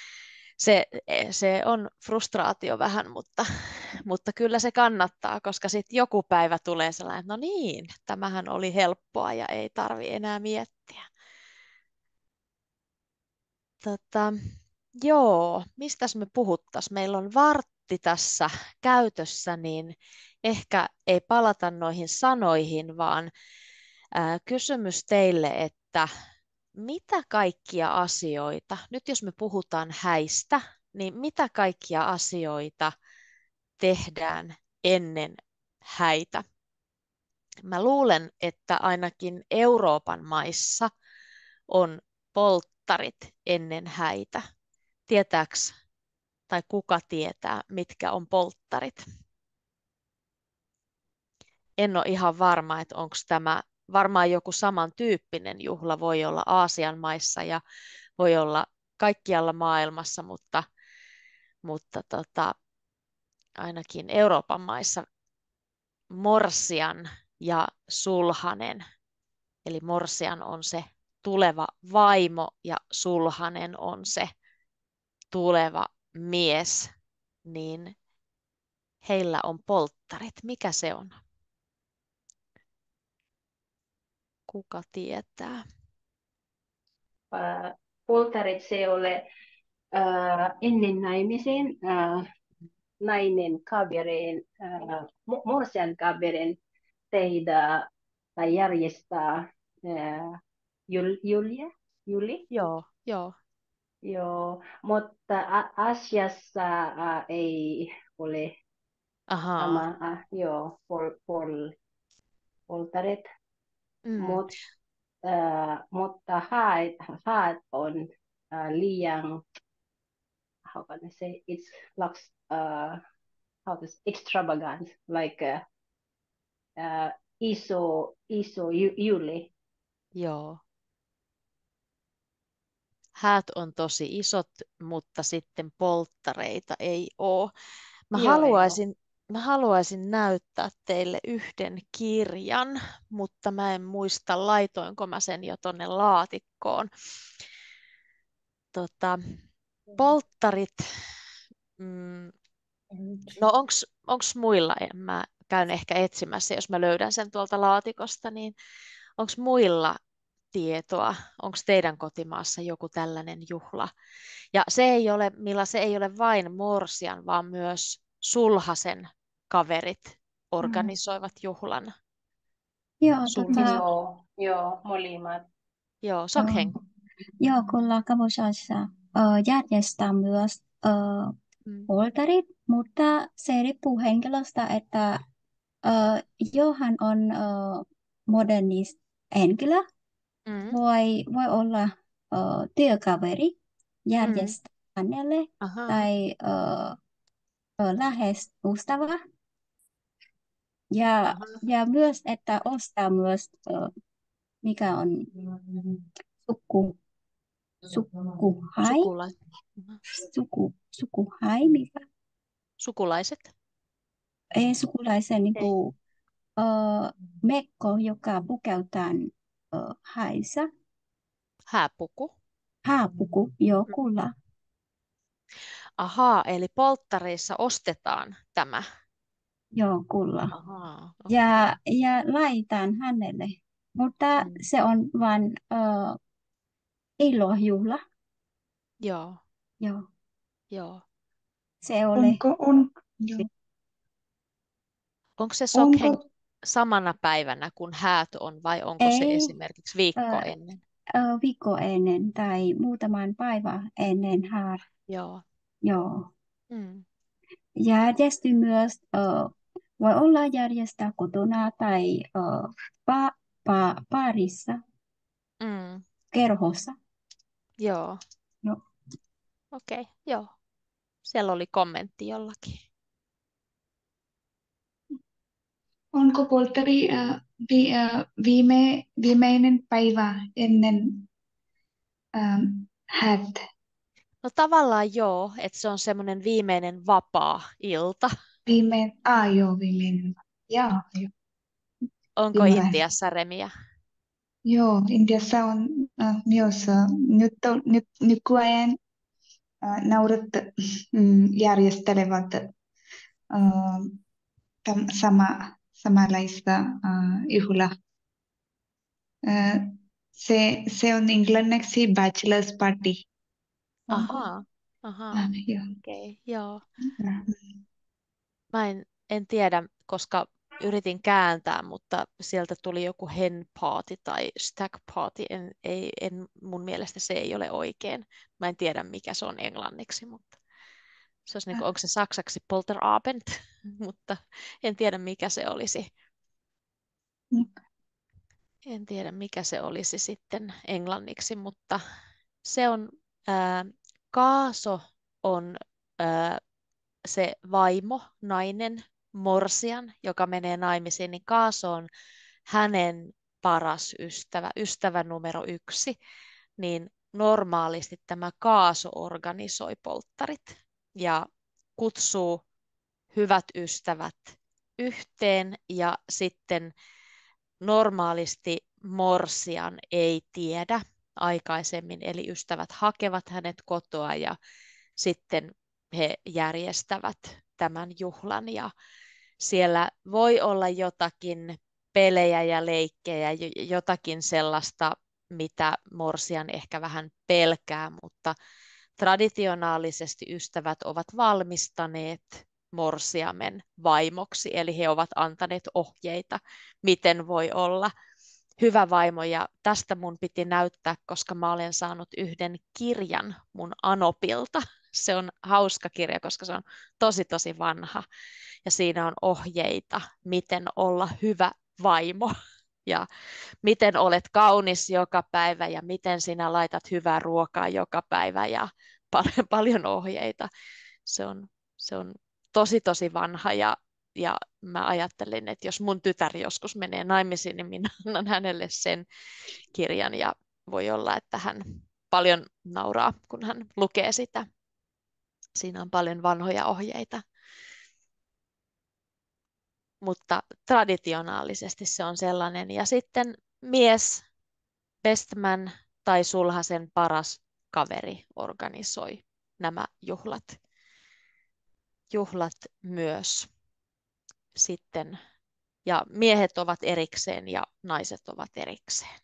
se, se on frustraatio vähän, mutta, mutta kyllä se kannattaa, koska sitten joku päivä tulee sellainen, että no niin, tämähän oli helppoa ja ei tarvi enää miettiä. Tota, joo, mistäs me puhuttaisiin? Meillä on vartti tässä käytössä, niin ehkä ei palata noihin sanoihin, vaan ää, kysymys teille, että mitä kaikkia asioita, nyt jos me puhutaan häistä, niin mitä kaikkia asioita tehdään ennen häitä? Mä luulen, että ainakin Euroopan maissa on polttarit ennen häitä. Tietääks tai kuka tietää, mitkä on polttarit? En ole ihan varma, että onko tämä varmaan joku samantyyppinen juhla, voi olla Aasian maissa ja voi olla kaikkialla maailmassa, mutta, mutta tota, ainakin Euroopan maissa morsian ja sulhanen, eli morsian on se tuleva vaimo ja sulhanen on se tuleva mies, niin heillä on polttarit. Mikä se on? Kuka tietää? Äh, polttarit se ole äh, ennen naimisiin äh, nainen kaverin, äh, mo- morsian kaverin tehdä tai järjestää äh, jul, Julia, Juli. Joo, joo. Joo, mutta a- asiassa äh, ei ole Ahaa. sama, äh, joo, pol, pol, polttarit, Mm. Mut, äh, mutta haet, haet on äh, liian, how can I say, it's lux, uh, how to say, extravagant, like uh, uh, iso, iso ju- Juli. Joo. Häät on tosi isot, mutta sitten polttareita ei ole. Mä Joo, ei oo. haluaisin, mä haluaisin näyttää teille yhden kirjan, mutta mä en muista, laitoinko mä sen jo tonne laatikkoon. Tota, polttarit, mm, no onks, onks muilla, mä käyn ehkä etsimässä, jos mä löydän sen tuolta laatikosta, niin onks muilla tietoa, onko teidän kotimaassa joku tällainen juhla? Ja se ei ole, Milla, se ei ole vain morsian, vaan myös sulhasen kaverit organisoivat juhlan. Joo, Sulhasen. tota, Joo, joo, molemmat. Joo, joo, Sokheng. joo, kyllä Kambodžassa ö, järjestää myös ö, Mm. polttarit, mutta se riippuu henkilöstä, että ö, Johan on ö, moderni henkilö, Mm. voi, voi olla ö, työkaveri Mm. järjestää hänelle Ahaa. tai ö, ö, lähes ystävä. Ja, Ahaa. ja myös, että ostaa myös, ö, mikä on suku, sukuhai, Sukula... suku, sukuhai, mikä Sukulaiset? ei sukulaisen niin Ei. kuin, ö, mekko, joka pukeutaan ö, haissa, Hääpuku. haapuku, joo, Mm. kyllä, Ahaa, eli polttareissa ostetaan tämä. joo, kyllä. Ahaa, okei. Ja, ja laitan hänelle, mutta Mm. se on vain ö, ilojuhla, Joo, joo, joo. se ei ole, Onko, on, joo. Onko se Sokheng Onko, samana päivänä, kun häät on, vai onko se ei esimerkiksi viikko ö, ennen? ö, viikko ennen tai muutaman päivän ennen haar, Joo. joo. Mm. Ja tietysti myös ö, voi olla järjestää kotona tai ö, pa, pa, parissa, Mm. kerhossa. Joo, Joo. okei, joo. Siellä oli kommentti jollakin. onko polttari äh, vi, äh, viime, viimeinen päivä ennen ähm, häät? No tavallaan joo, että se on semmoinen viimeinen vapaa ilta. Viime, ah, joo, viimeinen. Joo, joo, Onko ymmärrän. Intiassa remiä? Joo, Indiassa on äh, myös äh, nyt, on- nyt nykyajan äh, naurat mm, järjestelevät äh, tam, sama, samanlaista äh, juhlaa. Äh, se, se on englanniksi bachelor's party. Onko? Ahaa, ahaa, Ah, joo. okei, joo. Mm. Mä en, en tiedä, koska yritin kääntää, mutta sieltä tuli joku hen party tai stag party. En, ei, en, mun mielestä se ei ole oikein. Mä en tiedä, mikä se on englanniksi, mutta se olisi niin kuin, onko se saksaksi Polterabend, mutta en tiedä, mikä se olisi. Mm. En tiedä, mikä se olisi sitten englanniksi, mutta se on, ää, Kaaso on ää, se vaimo, nainen, morsian, joka menee naimisiin, niin Kaaso on hänen paras ystävä, ystävä numero yksi, niin normaalisti tämä Kaaso organisoi polttarit ja kutsuu hyvät ystävät yhteen ja sitten normaalisti morsian ei tiedä, aikaisemmin, eli ystävät hakevat hänet kotoa ja sitten he järjestävät tämän juhlan ja siellä voi olla jotakin pelejä ja leikkejä, jotakin sellaista, mitä morsian ehkä vähän pelkää, mutta traditionaalisesti ystävät ovat valmistaneet morsiamen vaimoksi, eli he ovat antaneet ohjeita, miten voi olla hyvä vaimo, ja tästä mun piti näyttää, koska mä olen saanut yhden kirjan mun Anopilta. Se on hauska kirja, koska se on tosi tosi vanha, ja siinä on ohjeita, miten olla hyvä vaimo, ja miten olet kaunis joka päivä, ja miten sinä laitat hyvää ruokaa joka päivä, ja paljon, paljon ohjeita. Se on, se on tosi tosi vanha, ja Ja mä ajattelin, että jos mun tytär joskus menee naimisiin, niin minä annan hänelle sen kirjan ja voi olla, että hän paljon nauraa, kun hän lukee sitä. Siinä on paljon vanhoja ohjeita. Mutta traditionaalisesti se on sellainen. Ja sitten mies, best man tai sulhasen paras kaveri organisoi nämä juhlat, juhlat myös sitten. Ja miehet ovat erikseen ja naiset ovat erikseen.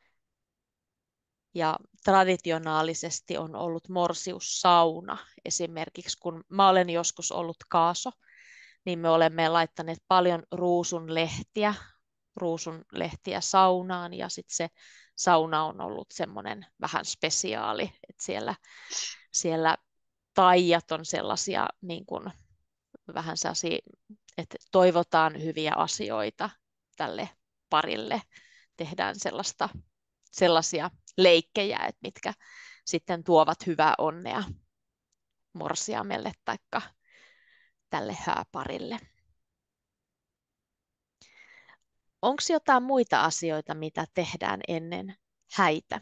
Ja traditionaalisesti on ollut morsiussauna. Esimerkiksi kun mä olen joskus ollut kaaso, niin me olemme laittaneet paljon ruusunlehtiä, ruusunlehtiä saunaan. Ja sitten se sauna on ollut semmoinen vähän spesiaali, että siellä, siellä taijat on sellaisia niin kuin, vähän sellaisia, että toivotaan hyviä asioita tälle parille. Tehdään sellaista, sellaisia leikkejä, että mitkä sitten tuovat hyvää onnea morsiamelle tai tälle hääparille. Onko jotain muita asioita, mitä tehdään ennen häitä?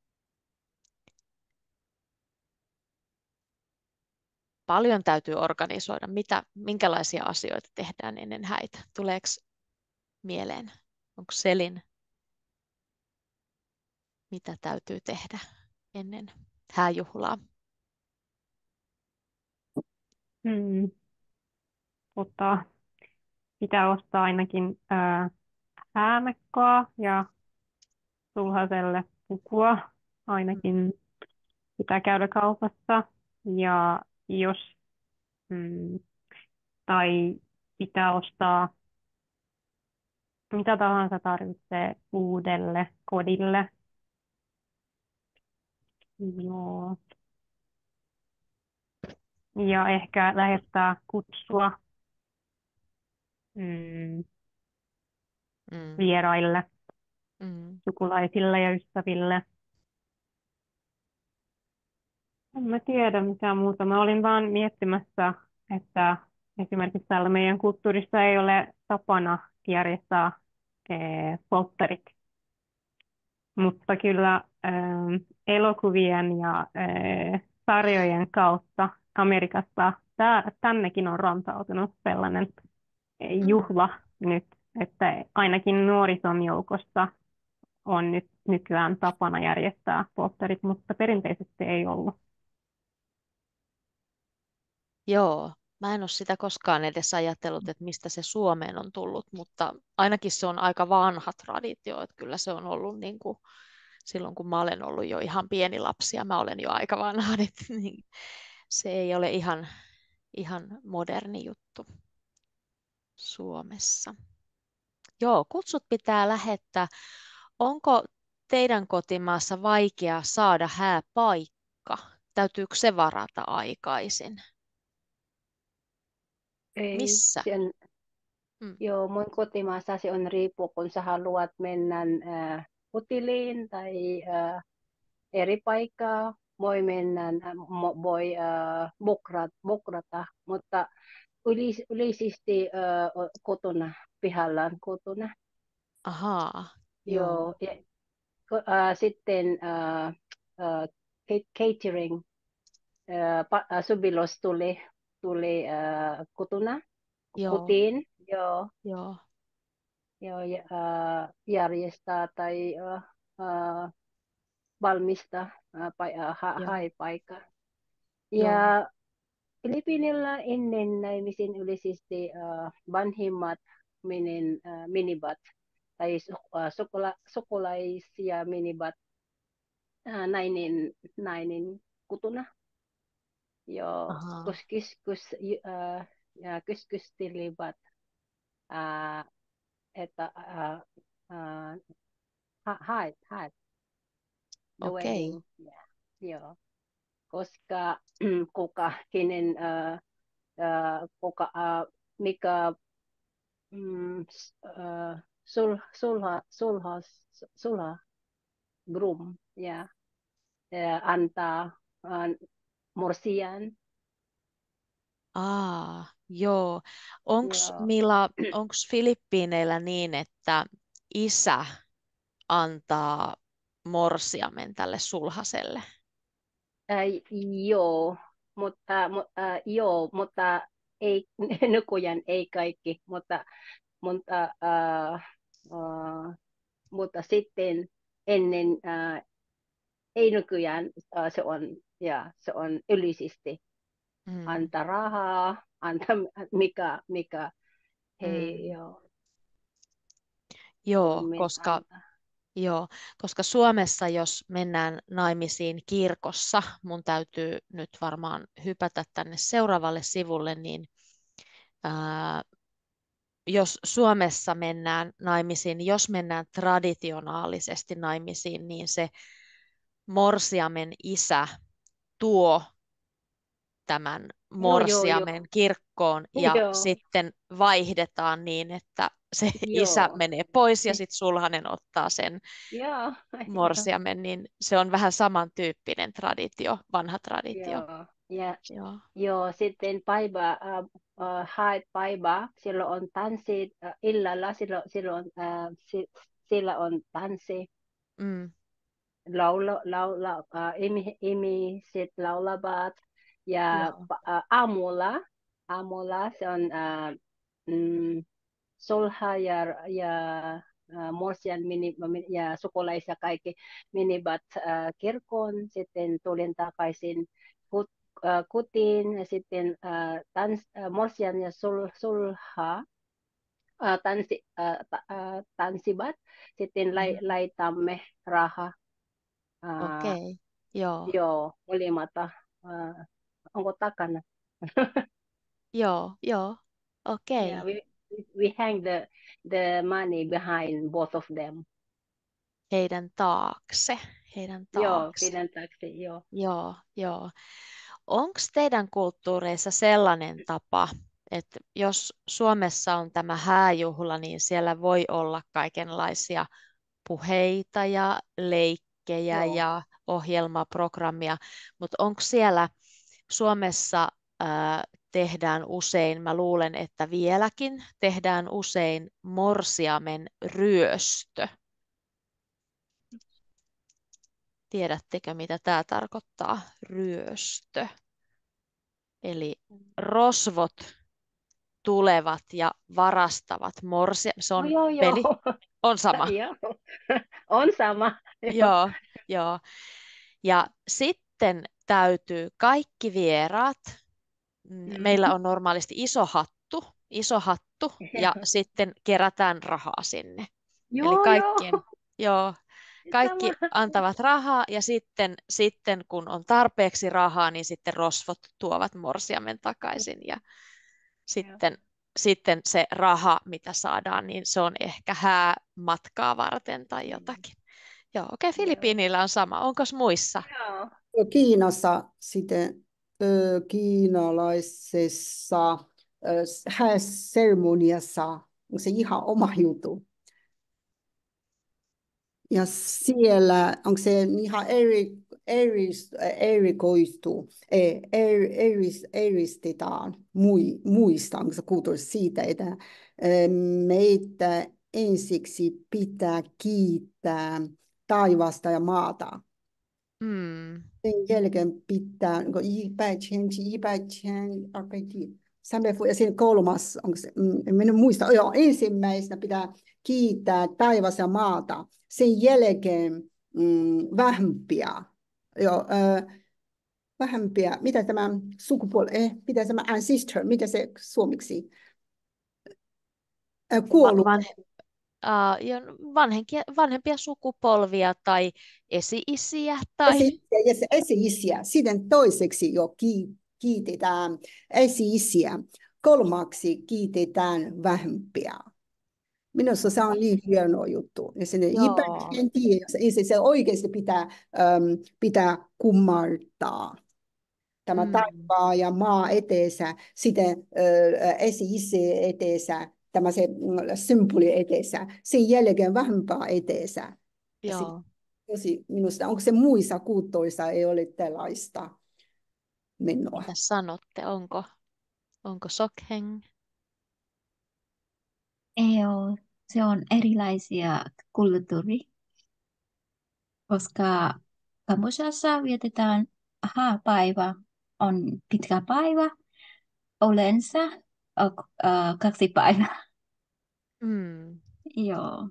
Paljon täytyy organisoida. Mitä, minkälaisia asioita tehdään ennen häitä? Tuleeko mieleen? Onko Selin, mitä täytyy tehdä ennen hääjuhlaa? Hmm. Mutta pitää ostaa ainakin ää, häämekkoa ja sulhaselle pukua. Ainakin pitää käydä kaupassa. Ja jos, mm, tai pitää ostaa mitä tahansa tarvitsee uudelle kodille. Joo. Ja ehkä lähettää kutsua mm, Mm, vieraille, mm. sukulaisille ja ystäville. En mä tiedä mitään muuta. Mä olin vaan miettimässä, että esimerkiksi täällä meidän kulttuurissa ei ole tapana järjestää eh, polttarit. Mutta kyllä eh, elokuvien ja eh, sarjojen kautta Amerikasta tää, tännekin on rantautunut sellainen eh, juhla nyt, että ainakin nuorison joukossa on nyt nykyään tapana järjestää polttarit, mutta perinteisesti ei ollut. Joo, mä en ole sitä koskaan edes ajatellut, että mistä se Suomeen on tullut, mutta ainakin se on aika vanha traditio, että kyllä se on ollut niin kuin silloin, kun mä olen ollut jo ihan pieni lapsi ja mä olen jo aika vanha, niin se ei ole ihan, ihan moderni juttu Suomessa. Joo, kutsut pitää lähettää. Onko teidän kotimaassa vaikea saada hääpaikka? Täytyykö se varata aikaisin? Ei, Missä? se on, Mm. joo, mun kotimaassa se on riippuu, kun sä haluat mennä äh, hoteliin tai äh, eri paikkaa, voi mennä, äh, mo- voi äh, vuokrata, vuokrata, mutta ylis, yleisesti äh, kotona, pihallaan kotona. Ahaa, joo, Joo, ja, äh, sitten äh, äh, ca- catering, äh, pa- äh, Subilos tuli, tuli äh, kotona, joo, kotiin, joo. joo. Joo, ja, äh, järjestää tai äh, äh, valmista uh, Joo. haepaikka. Joo. Ja Filippiinillä ennen naimisiin yleisesti uh, vanhimmat minin, uh, minibat tai uh, sukula, sukulaisia minibat uh, nainen, nainen kutuna. Ja Ahaa. kus, kus, kus, uh, ja keskustelivat, uh, että uh, uh, haet, haet, the Okei. wedding. Yeah. Joo. Koska kuka, kenen, uh, uh, kuka, uh, mikä mm, uh, sul, sulha, sulha, sulha, groom, yeah, uh, antaa uh, morsian. Aa, joo. Onks Joo. Mila, onks Filippiineillä niin, että isä antaa morsiamen tälle sulhaselle? Uh, joo, mutta, uh, uh, joo, mutta ei, nykyään ei kaikki, mutta, mutta, uh, uh, mutta sitten ennen uh, ei nykyään uh, se on, ja, se on yleisesti Mm. antaa rahaa, antaa mikä, mikä he Mm. joo, Joo, voimin koska, antaa. joo, koska Suomessa, jos mennään naimisiin kirkossa, mun täytyy nyt varmaan hypätä tänne seuraavalle sivulle, niin ää, jos Suomessa mennään naimisiin, jos mennään traditionaalisesti naimisiin, niin se morsiamen isä tuo tämän Joo, joo, joo, morsiamen kirkkoon ja joo, sitten vaihdetaan niin, että se isä joo, menee pois ja sitten sulhanen ottaa sen joo, joo, morsiamen, niin se on vähän samantyyppinen traditio, vanha traditio. joo, ja Joo. joo, sitten päivä, äh, äh, haet päivä, silloin on tanssit äh, illalla, silloin, silloin äh, si, sillä on tanssi, Mm, laula, laula, äh, imi, ihmiset laulavat, ja joo. äh, aamulla, aamulla se on äh, mm, sulha ja, ja äh, morsian mini, ja sukulaisia kaikki menivät äh, kirkkoon, sitten tulin takaisin kut, äh, kutiin, ja sitten äh, tans, äh, morsian ja sul, sulha äh, tansi, äh, ta, äh, tanssivat, sitten lai, Mm, laitamme rahaa. Äh, okei, joo, joo, molemmat. Äh, onko takana? joo, joo, Yeah, okei, we, we hang the, the money behind both of them. heidän taakse, heidän Joo, taakse, pidän taksi, joo. joo, joo. Onko teidän kulttuureissa sellainen tapa, että jos Suomessa on tämä hääjuhla, niin siellä voi olla kaikenlaisia puheita ja leikkejä Joo. ja ohjelmaprogrammia, mutta onko siellä Suomessa ää, tehdään usein, mä luulen, että vieläkin tehdään usein morsiamen ryöstö. Tiedättekö, mitä tämä tarkoittaa? Ryöstö. Eli rosvot tulevat ja varastavat morsia. Se Oh, on joo, joo. peli. On sama. Joo. On sama. Joo. Joo, joo. Ja sitten täytyy kaikki vieraat, mm, Mm. meillä on normaalisti iso hattu, iso hattu ja Joo. sitten kerätään rahaa sinne. Eli Joo, joo. kaikkien, joo, kaikki Sama. antavat rahaa ja sitten, sitten kun on tarpeeksi rahaa, niin sitten rosvot tuovat morsiamen takaisin ja Joo. sitten, sitten se raha, mitä saadaan, niin se on ehkä häämatkaa varten tai jotakin. Joo, okei, okay, Joo. Filippiineillä on sama. Onko muissa? Joo. Kiinassa sitten ö, kiinalaisessa ö, hääseremoniassa on se ihan oma juttu. Ja siellä onko se ihan eri, eri, erikoistu, e- er, eris, eristetään mui, muista onko se kulttuurista siitä, että ö, meitä ensiksi pitää kiittää taivasta ja maata. Mm. Sen jälkeen pitää niin kuin一百千, 一百千, 二百 300 ja siinä kolmas, onko se, mm, en minä muista, joo, ensimmäisenä pitää kiittää taivas ja maata. Sen jälkeen mm, vähempiä. Joo, ö, vähempiä. Mitä tämä sukupuoli, eh, mitä tämä ancestor, mitä se suomeksi? Ö, Va- kuollut. van, uh, jo vanhempia, vanhempia sukupolvia tai esi-isiä tai... Esi-isiä, ja se esi-isiä. Sitten toiseksi jo ki- kiitetään esi-isiä. Kolmaksi kiitetään vähempiä. Minusta se on niin hieno juttu. Ja sinne Joo. en tiedä, se, se oikeasti pitää, ähm, pitää kummartaa. Tämä Mm. taivaa ja maa eteensä, sitten äh, esi-isi eteensä, tämä se mm, symboli eteensä, sen jälkeen vähempää eteensä. Ja sit, Joo. tosi, minusta, onko se muissa kulttuurissa ei ole tällaista menoa? Mitä sanotte? Onko, onko Sokheng? Ei ole. Se on erilaisia kulttuuri, koska Kambodžassa vietetään hääpäivä, on pitkä päivä, yleensä äh, kaksi päivää. Mm. Joo.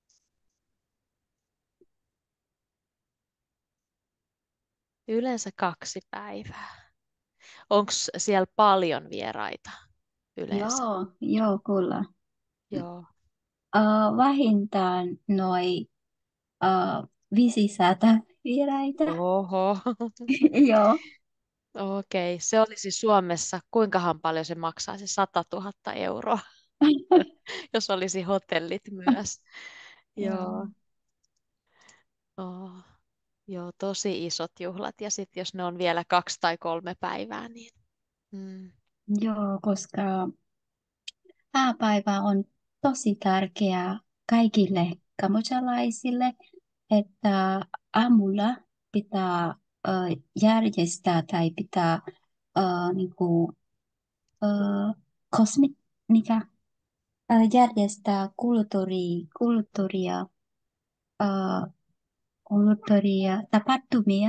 Yleensä kaksi päivää. Onko siellä paljon vieraita yleensä? Joo, joo, kyllä. Joo. Uh, vähintään noin uh, viisisataa vieraita. Oho. Joo. Okei, se olisi Suomessa. Kuinkahan paljon se maksaisi? satatuhatta euroa, jos olisi hotellit myös. Joo. Joo. Oh. Joo, tosi isot juhlat. Ja sitten jos ne on vielä kaksi tai kolme päivää, niin... Mm. Joo, koska hääpäivä on tosi tärkeä kaikille kambodžalaisille, että aamulla pitää uh, järjestää tai pitää uh, niinku, uh, kosmi, mikä, uh, järjestää kulttuuri, kulttuuria, uh, kulttuuria, tapahtumia.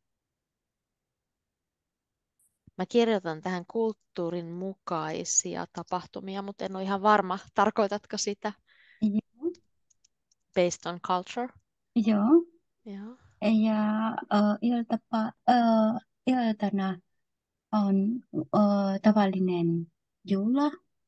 Mä kirjoitan tähän kulttuurin mukaisia tapahtumia, mutta en ole ihan varma. Tarkoitatko sitä Joo. based on culture? Joo. Joo. Ja uh, iltapa, uh, iltana on uh, tavallinen juhla.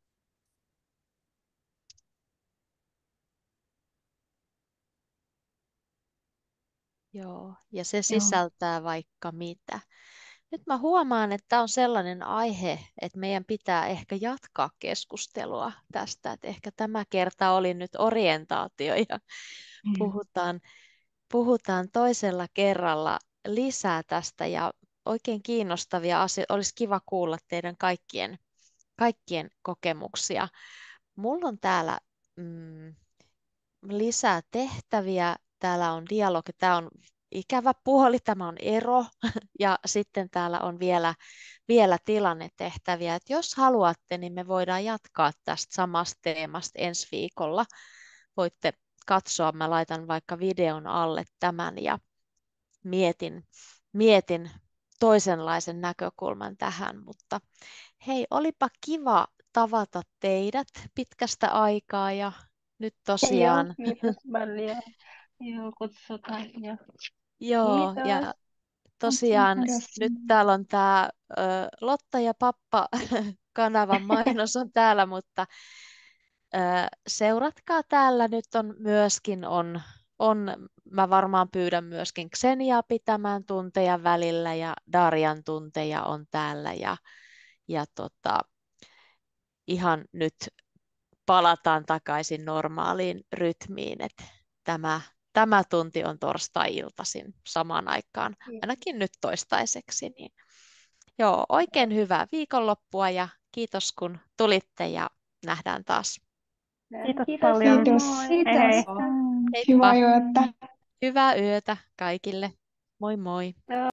Joo, ja se Joo. sisältää vaikka mitä. Nyt mä huomaan, että tämä on sellainen aihe, että meidän pitää ehkä jatkaa keskustelua tästä, että ehkä tämä kerta oli nyt orientaatio ja Mm. puhutaan, puhutaan toisella kerralla lisää tästä ja oikein kiinnostavia asioita. Olisi kiva kuulla teidän kaikkien, kaikkien kokemuksia. Mulla on täällä mm, lisää tehtäviä. Täällä on dialogi, tämä on ikävä puoli, tämä on ero ja sitten täällä on vielä, vielä tilannetehtäviä. Et jos haluatte, niin me voidaan jatkaa tästä samasta teemasta ensi viikolla. Voitte katsoa, mä laitan vaikka videon alle tämän ja mietin, mietin toisenlaisen näkökulman tähän, mutta hei, olipa kiva tavata teidät pitkästä aikaa ja nyt Joo, tosiaan... kiitos paljon. Joo, kutsutaan. Joo. Joo, Kiitos. ja tosiaan Kiitos. nyt täällä on tämä Lotta ja Pappa kanavan mainos on täällä, mutta ö, seuratkaa täällä nyt on myöskin on, on, mä varmaan pyydän myöskin Xeniaa pitämään tunteja välillä ja Darjan tunteja on täällä ja, ja tota, ihan nyt palataan takaisin normaaliin rytmiin, että tämä, tämä tunti on torstai-iltaisin samaan aikaan, ainakin nyt toistaiseksi. Niin. Joo, oikein hyvää viikonloppua ja kiitos kun tulitte ja nähdään taas. Kiitos Kiitos. paljon. Kiitos. Hei hei. Kiitos. Heippa. Hyvää yötä. Hyvää yötä kaikille. Moi moi. Joo.